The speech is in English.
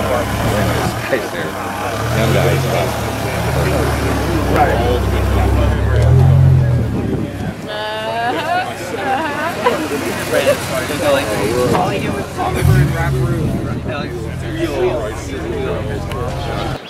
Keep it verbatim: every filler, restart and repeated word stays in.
Guys there. Young guys. All the good All he did was Songbird, rap room, real.